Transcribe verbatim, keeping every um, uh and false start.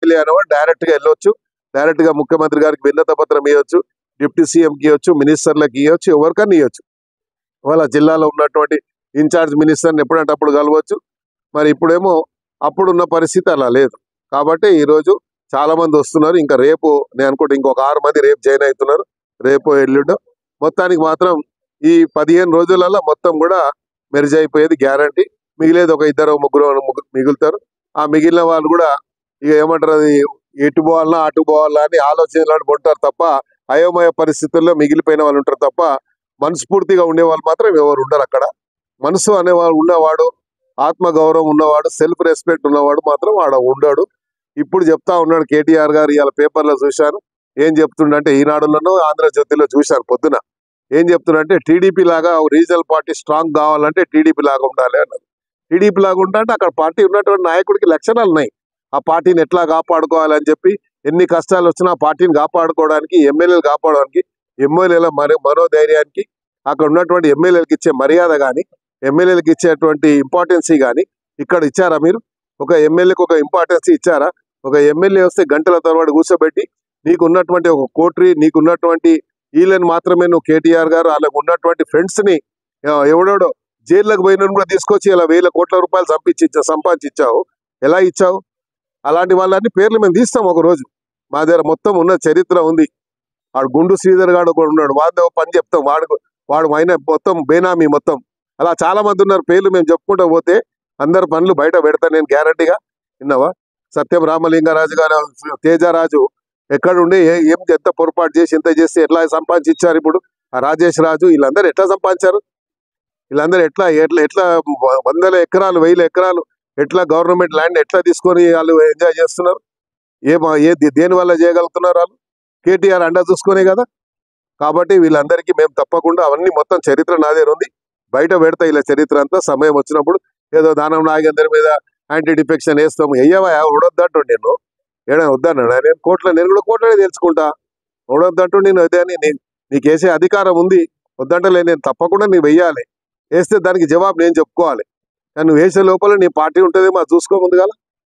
MLA అనేవాడు డైరెక్ట్గా వెళ్ళొచ్చు, డైరెక్ట్గా ముఖ్యమంత్రి గారికి విన్నత పత్రం ఇవ్వచ్చు, డిప్యూటీ సీఎంకి ఇవ్వచ్చు, మినిస్టర్లకు ఇవ్వచ్చు, ఎవరికన్నా ఇవ్వచ్చు. వాళ్ళ జిల్లాలో ఉన్నటువంటి ఇన్ఛార్జ్ మినిస్టర్ని ఎప్పుడంటే అప్పుడు కలవచ్చు. మరి ఇప్పుడేమో అప్పుడున్న పరిస్థితి అలా లేదు. కాబట్టి ఈరోజు చాలా మంది వస్తున్నారు. ఇంకా రేపు నేను అనుకుంటే ఇంకొక ఆరు మంది రేపు జాయిన్ అవుతున్నారు, రేపు ఎల్లుండో. మొత్తానికి మాత్రం ఈ పదిహేను రోజులలో మొత్తం కూడా మెరిజ్ అయిపోయేది గ్యారంటీ. మిగిలేదు ఒక ఇద్దరు ముగ్గురు ముగ్గురు మిగులుతారు. ఆ మిగిలిన వాళ్ళు కూడా ఇక ఏమంటారు, అది ఎటు పోవాలన్నా అటు పోవాలా అని ఆలోచనలు ఉంటారు తప్ప, అయోమయ పరిస్థితుల్లో మిగిలిపోయిన వాళ్ళు ఉంటారు తప్ప మనస్ఫూర్తిగా ఉండేవాళ్ళు మాత్రం ఎవరు ఉండరు అక్కడ. మనసు అనేవాడు ఉన్నవాడు, ఆత్మగౌరవం ఉన్నవాడు, సెల్ఫ్ రెస్పెక్ట్ ఉన్నవాడు మాత్రం ఆడ ఉండడు. ఇప్పుడు చెప్తా ఉన్నాడు కేటీఆర్ గారు, ఇవాళ పేపర్లో చూశాను. ఏం చెప్తుండంటే ఈనాడులోనూ ఆంధ్రజ్యోతిలో చూశాను పొద్దున. ఏం చెప్తుండంటే టీడీపీ లాగా రీజనల్ పార్టీ స్ట్రాంగ్ కావాలంటే టీడీపీ లాగా ఉండాలి అన్నారు. టీడీపీ లాగా ఉంటా అంటే అక్కడ పార్టీ ఉన్నటువంటి నాయకుడికి లక్షణాలు ఉన్నాయి. ఆ పార్టీని ఎట్లా కాపాడుకోవాలని చెప్పి, ఎన్ని కష్టాలు వచ్చినా ఆ పార్టీని కాపాడుకోవడానికి, ఎమ్మెల్యేలు కాపాడడానికి, ఎమ్మెల్యేల మరో మనోధైర్యానికి, అక్కడ ఉన్నటువంటి ఎమ్మెల్యేలకు ఇచ్చే మర్యాద కానీ, ఎమ్మెల్యేలకు ఇచ్చేటువంటి ఇంపార్టెన్సీ కానీ ఇక్కడ ఇచ్చారా మీరు? ఒక ఎమ్మెల్యేకి ఒక ఇంపార్టెన్సీ ఇచ్చారా? ఒక ఎమ్మెల్యే వస్తే గంటల తరబడి కూర్చోబెట్టి నీకు ఉన్నటువంటి ఒక కోట్రీ, నీకు ఉన్నటువంటి వీళ్ళని మాత్రమే నువ్వు కేటీఆర్ గారు వాళ్ళకు ఉన్నటువంటి ఫ్రెండ్స్ ని ఎవడోడో జైల్లోకి పోయిన కూడా తీసుకొచ్చి ఇలా వేల కోట్ల రూపాయలు సంపించి సంపాదించావు. ఎలా ఇచ్చావు? అలాంటి వాళ్ళని పేర్లు మేము తీస్తాం ఒక రోజు. మా దగ్గర మొత్తం ఉన్న చరిత్ర ఉంది. వాడు గుండు శ్రీధర్ గాడు కూడా ఉన్నాడు, వాడు పని చెప్తాం. వాడు వాడు అయిన మొత్తం బేనామీ మొత్తం. అలా చాలా మంది ఉన్నారు, పేర్లు మేము చెప్పుకుంటూ పోతే అందరు పనులు బయట పెడతాను నేను గ్యారంటీగా. విన్నావా? సత్యం రామలింగరాజు గారు, తేజరాజు ఎక్కడుండి ఏం ఎంత పొరపాటు చేసి ఎంత చేసి ఎట్లా సంపాదించారు ఇప్పుడు ఆ రాజేష్ రాజు, వీళ్ళందరూ ఎట్లా సంపాదించారు? వీళ్ళందరూ ఎట్లా ఎట్లా ఎట్లా వందల ఎకరాలు వేల ఎకరాలు ఎట్లా గవర్నమెంట్ ల్యాండ్ ఎట్లా తీసుకొని వాళ్ళు ఎంజాయ్ చేస్తున్నారు? ఏ ఏ దేని వల్ల చేయగలుగుతున్నారు వాళ్ళు? కేటీఆర్ అండా చూసుకునే కదా. కాబట్టి వీళ్ళందరికీ మేము తప్పకుండా అవన్నీ మొత్తం చరిత్ర నా దగ్గర ఉంది, బయట పెడతా ఇలా చరిత్ర అంతా. సమయం వచ్చినప్పుడు ఏదో దానం నాగేందర్ మీద యాంటీ డిఫెక్షన్ వేస్తాము, వెయ్యవా ఉడొద్దంటు నేను ఏడైనా వద్దన్నాడు నేను కోట్ల నేను కూడా కోట్లనే తెలుసుకుంటా. ఉడొద్దంటూ నేను అదే అని నీకు వేసే అధికారం ఉంది, వద్దంటలే నేను తప్పకుండా నీవు వెయ్యాలి. వేస్తే దానికి జవాబు నేను చెప్పుకోవాలి. కానీ నువ్వు వేసే లోపల నీ పార్టీ ఉంటుందేమో అది చూసుకో ముందుగా.